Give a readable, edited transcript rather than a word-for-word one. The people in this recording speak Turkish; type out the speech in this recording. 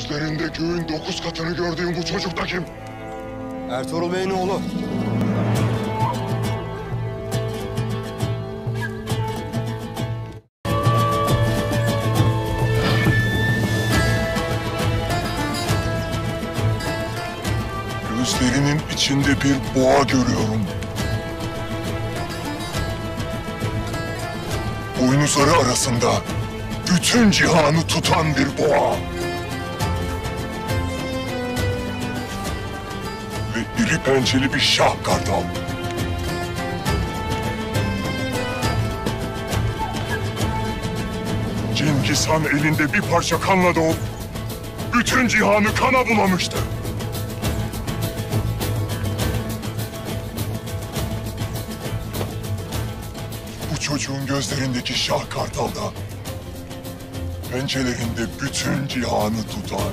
Gözlerinde göğün 9 katını gördüğüm bu çocuk da kim? Ertuğrul Bey'in oğlu. Gözlerinin içinde bir boğa görüyorum. Boynuzları arasında bütün cihanı tutan bir boğa. Ve iri pençeli bir şah kartal. Cengiz Han elinde bir parça kanla doğup bütün cihanı kana bulamıştı. Bu çocuğun gözlerindeki şah kartalda, pençelerinde bütün cihanı tutan.